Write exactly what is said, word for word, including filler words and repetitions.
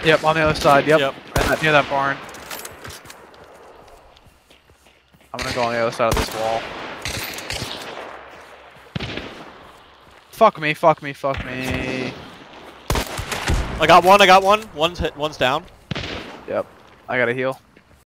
Yep, on the other side. Yep. Yep. That, near that barn. I'm gonna go on the other side of this wall. Fuck me, fuck me, fuck me. I got one, I got one. One's hit, one's down. Yep. I gotta heal.